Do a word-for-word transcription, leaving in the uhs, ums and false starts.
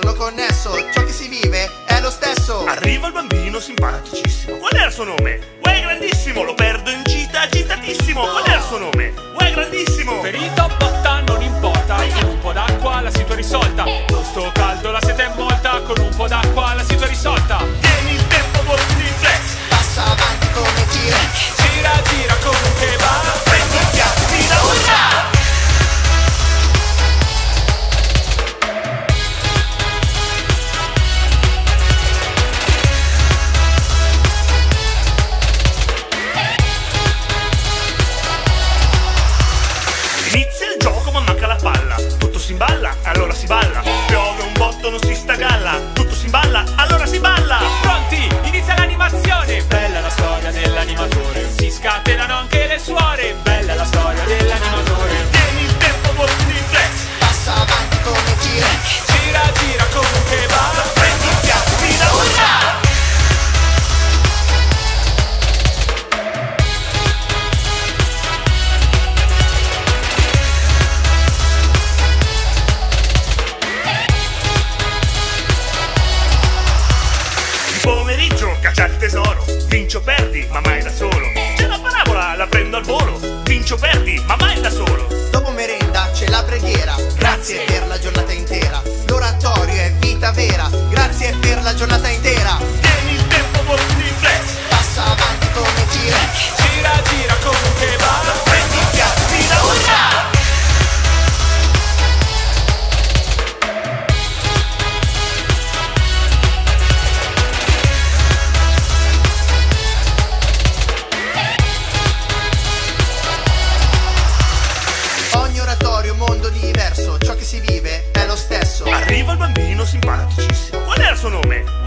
giorno connesso, ciò che si vive è lo stesso. Arriva il bambino simpaticissimo. Qual era il suo nome? Uè grandissimo. Lo perdo in gita agitatissimo. Qual era il suo nome? Uè grandissimo. Ferita botta non importa, con un po' d'acqua la situazione è risolta. Con sto caldo la sete è molta, con un po' d'acqua la situazione è risolta. Tieni il tempo, volti di flex. Passa avanti come T-Rex. Gira gira come un kebab. Prendi il piatto e tira urrà. Inizia il gioco ma manca la palla. Tutto si imballa, allora si balla. Piove un botto, non si sta a galla. Tutto si imballa, allora si balla. Pronti? Inizia l'animazione. Bella la storia dell'animatore. Si scatenano anche le suore. Bella la storia dell'animatore. Tieni il tempo, volti di flex. Passa avanti come T-Rex. Gira gira come un kebab. Prendi il piatto e tira urrà. Pomeriggio caccia il tesoro. Vincio perdi ma mai da solo. C'è la parabola, la prendo al volo. Vincio perdi ma mai da solo. Dopo merenda c'è la preghiera. Grazie per la giornata intera. L'oratorio è vita vera. Grazie per la giornata intera. Tieni il tempo, volti di flex. Passa avanti come T-Rex. Gira gira come un kebab. Prendi il piatto e tira urrà. Ogni oratorio, mondo diverso, ciò che si vive è lo stesso. Arriva il bambino simpaticissimo. Qual era il suo nome?